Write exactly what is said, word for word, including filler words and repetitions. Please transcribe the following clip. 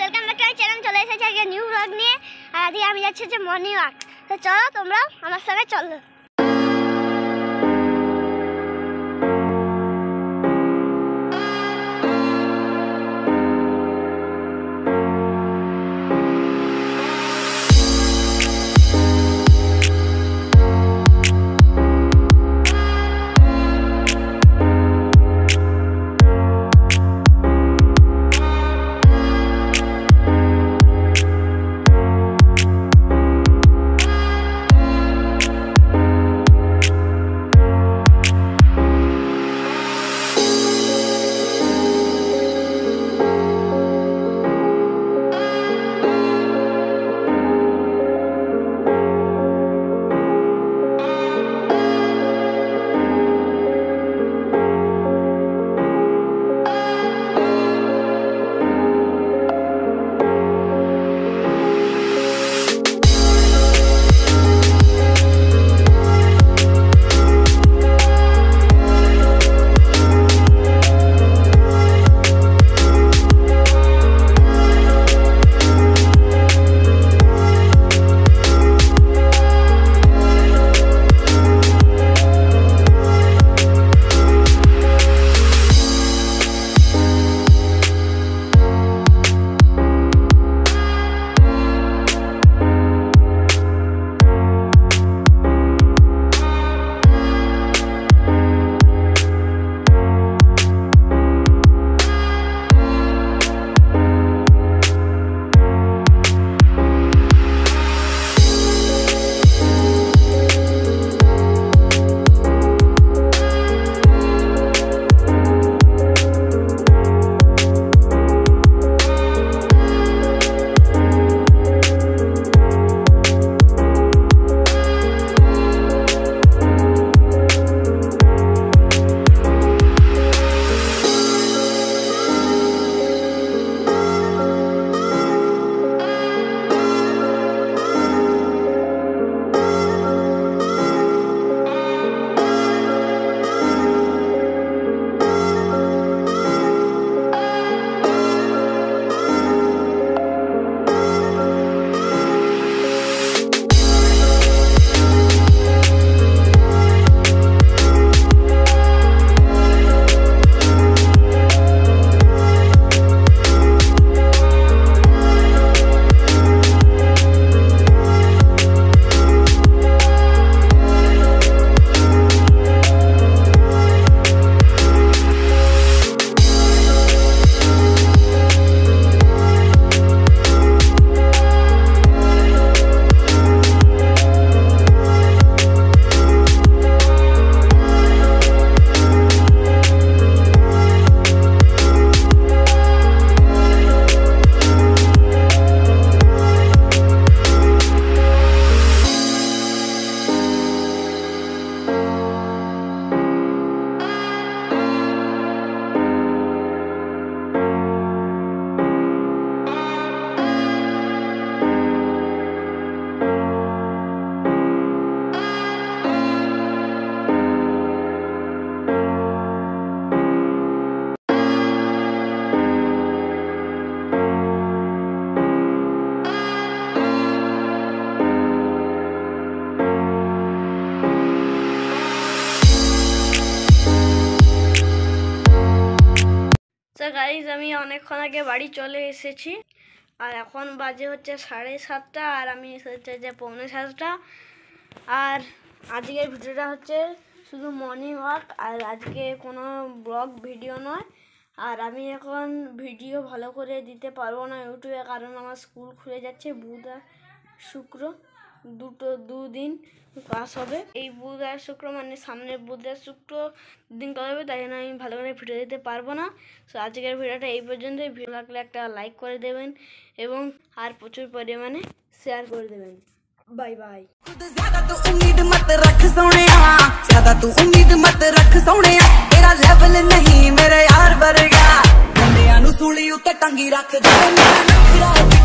Welcome back to our channel. চলে এসেছি আজকে নিউ ব্লগ নিয়ে। আর আজকে আমি যাচ্ছি যে মর্নিং ওয়াক। তো চলো তোমরা আমার সঙ্গে চলো। গাইজ আমি অনেকক্ষণ আগে বাড়ি চলে এসেছি আর এখন বাজে হচ্ছে সাড়ে সাতটা আর আমি হচ্ছে যে পৌনে সাতটা। আর আজকের ভিডিওটা হচ্ছে শুধু মর্নিং ওয়াক আর আজকে কোনো ব্লগ ভিডিও নয়। আর আমি এখন ভিডিও ভালো করে দিতে পারবো না ইউটিউবে, কারণ আমার স্কুল খুলে যাচ্ছে বুধ আর শুক্র, দুটো দুদিন ক্লাস হবে। এই বুধ আর শুক্র মানে সামনের বুধ আর শুক্র দিন ক্লাস হবে, তাই জন্য আমি ভালো করে ভিডিও দিতে পারবো না। সো আজকের ভিডিওটা এই পর্যন্তই। ভিডিও লাগলে একটা লাইক করে দেবেন এবং আর প্রচুর পরিমাণে শেয়ার করে দেবেন। Bye bye. ज़्यादा तू उम्मीद मत रख सोनिया, ज़्यादा तू उम्मीद मत रख सोनिया, तेरा लेवल नहीं मेरे यार वर्गा, बंदियां नू सूली उत्ते टंगी रख दे।